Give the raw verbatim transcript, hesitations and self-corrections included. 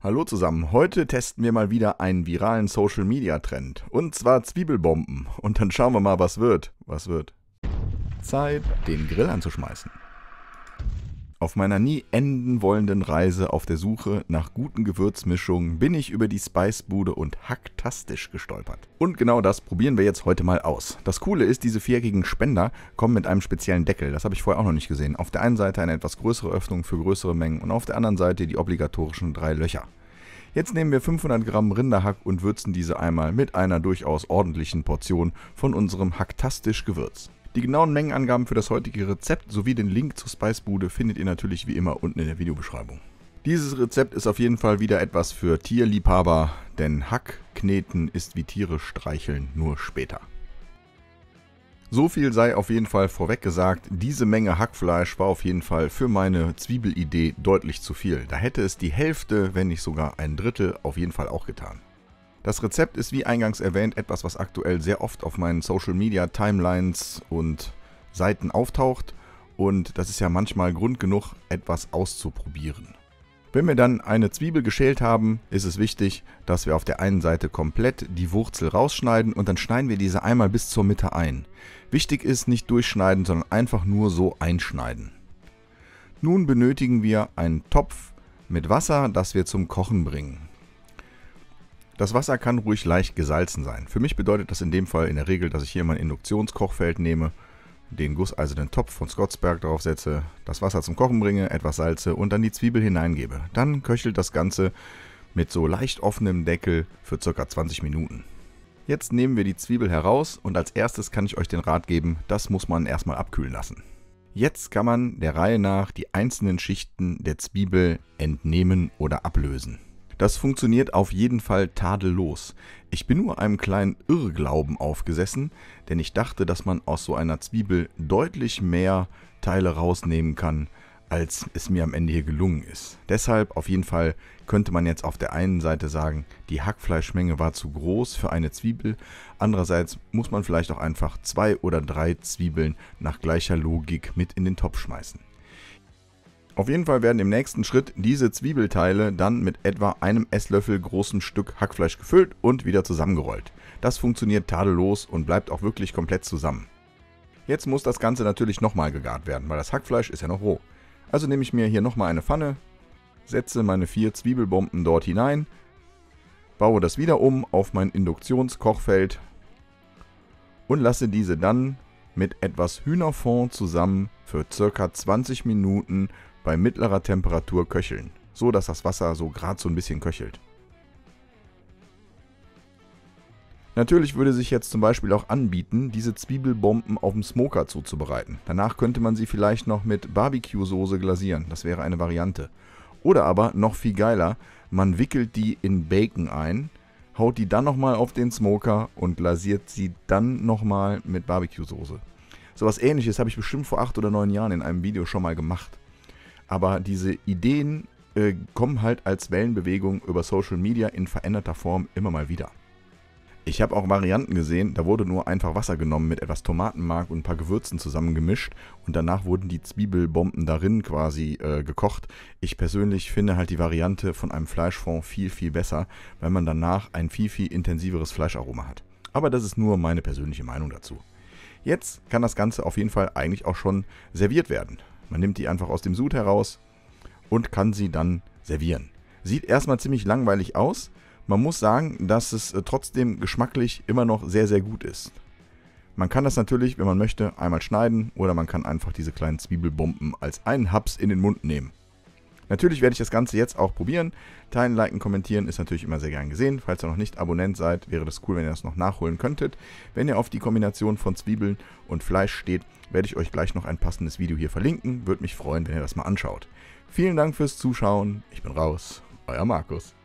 Hallo zusammen, heute testen wir mal wieder einen viralen Social Media Trend. Und zwar Zwiebelbomben. Und dann schauen wir mal, was wird. Was wird? Zeit, den Grill anzuschmeißen. Auf meiner nie enden wollenden Reise auf der Suche nach guten Gewürzmischungen bin ich über die Spicebude und Hacktastisch gestolpert. Und genau das probieren wir jetzt heute mal aus. Das Coole ist, diese viereckigen Spender kommen mit einem speziellen Deckel. Das habe ich vorher auch noch nicht gesehen. Auf der einen Seite eine etwas größere Öffnung für größere Mengen und auf der anderen Seite die obligatorischen drei Löcher. Jetzt nehmen wir fünfhundert Gramm Rinderhack und würzen diese einmal mit einer durchaus ordentlichen Portion von unserem Hacktastisch-Gewürz. Die genauen Mengenangaben für das heutige Rezept sowie den Link zur Spicebude findet ihr natürlich wie immer unten in der Videobeschreibung. Dieses Rezept ist auf jeden Fall wieder etwas für Tierliebhaber, denn Hack kneten ist wie Tiere streicheln, nur später. So viel sei auf jeden Fall vorweg gesagt, diese Menge Hackfleisch war auf jeden Fall für meine Zwiebelidee deutlich zu viel. Da hätte es die Hälfte, wenn nicht sogar ein Drittel, auf jeden Fall auch getan. Das Rezept ist wie eingangs erwähnt etwas, was aktuell sehr oft auf meinen Social Media Timelines und Seiten auftaucht und das ist ja manchmal Grund genug, etwas auszuprobieren. Wenn wir dann eine Zwiebel geschält haben, ist es wichtig, dass wir auf der einen Seite komplett die Wurzel rausschneiden und dann schneiden wir diese einmal bis zur Mitte ein. Wichtig ist, nicht durchschneiden, sondern einfach nur so einschneiden. Nun benötigen wir einen Topf mit Wasser, das wir zum Kochen bringen. Das Wasser kann ruhig leicht gesalzen sein. Für mich bedeutet das in dem Fall in der Regel, dass ich hier mein Induktionskochfeld nehme, den gusseisernen Topf von Scottsberg drauf setze, das Wasser zum Kochen bringe, etwas salze und dann die Zwiebel hineingebe. Dann köchelt das Ganze mit so leicht offenem Deckel für ca. zwanzig Minuten. Jetzt nehmen wir die Zwiebel heraus und als erstes kann ich euch den Rat geben, das muss man erstmal abkühlen lassen. Jetzt kann man der Reihe nach die einzelnen Schichten der Zwiebel entnehmen oder ablösen. Das funktioniert auf jeden Fall tadellos. Ich bin nur einem kleinen Irrglauben aufgesessen, denn ich dachte, dass man aus so einer Zwiebel deutlich mehr Teile rausnehmen kann, als es mir am Ende hier gelungen ist. Deshalb auf jeden Fall könnte man jetzt auf der einen Seite sagen, die Hackfleischmenge war zu groß für eine Zwiebel. Andererseits muss man vielleicht auch einfach zwei oder drei Zwiebeln nach gleicher Logik mit in den Topf schmeißen. Auf jeden Fall werden im nächsten Schritt diese Zwiebelteile dann mit etwa einem Esslöffel großem Stück Hackfleisch gefüllt und wieder zusammengerollt. Das funktioniert tadellos und bleibt auch wirklich komplett zusammen. Jetzt muss das Ganze natürlich nochmal gegart werden, weil das Hackfleisch ist ja noch roh. Also nehme ich mir hier nochmal eine Pfanne, setze meine vier Zwiebelbomben dort hinein, baue das wieder um auf mein Induktionskochfeld und lasse diese dann mit etwas Hühnerfond zusammen für ca. zwanzig Minuten bei mittlerer Temperatur köcheln, so dass das Wasser so gerade so ein bisschen köchelt. Natürlich würde sich jetzt zum Beispiel auch anbieten, diese Zwiebelbomben auf dem Smoker zuzubereiten. Danach könnte man sie vielleicht noch mit Barbecue-Soße glasieren, das wäre eine Variante. Oder aber, noch viel geiler, man wickelt die in Bacon ein, haut die dann nochmal auf den Smoker und glasiert sie dann nochmal mit Barbecue-Soße. Sowas Ähnliches habe ich bestimmt vor acht oder neun Jahren in einem Video schon mal gemacht. Aber diese Ideen äh, kommen halt als Wellenbewegung über Social Media in veränderter Form immer mal wieder. Ich habe auch Varianten gesehen, da wurde nur einfach Wasser genommen mit etwas Tomatenmark und ein paar Gewürzen zusammengemischt und danach wurden die Zwiebelbomben darin quasi äh, gekocht. Ich persönlich finde halt die Variante von einem Fleischfond viel, viel besser, weil man danach ein viel, viel intensiveres Fleischaroma hat. Aber das ist nur meine persönliche Meinung dazu. Jetzt kann das Ganze auf jeden Fall eigentlich auch schon serviert werden. Man nimmt die einfach aus dem Sud heraus und kann sie dann servieren. Sieht erstmal ziemlich langweilig aus. Man muss sagen, dass es trotzdem geschmacklich immer noch sehr, sehr gut ist. Man kann das natürlich, wenn man möchte, einmal schneiden oder man kann einfach diese kleinen Zwiebelbomben als einen Haps in den Mund nehmen. Natürlich werde ich das Ganze jetzt auch probieren. Teilen, liken, kommentieren ist natürlich immer sehr gern gesehen. Falls ihr noch nicht Abonnent seid, wäre das cool, wenn ihr das noch nachholen könntet. Wenn ihr auf die Kombination von Zwiebeln und Fleisch steht, werde ich euch gleich noch ein passendes Video hier verlinken. Würde mich freuen, wenn ihr das mal anschaut. Vielen Dank fürs Zuschauen. Ich bin raus. Euer Markus.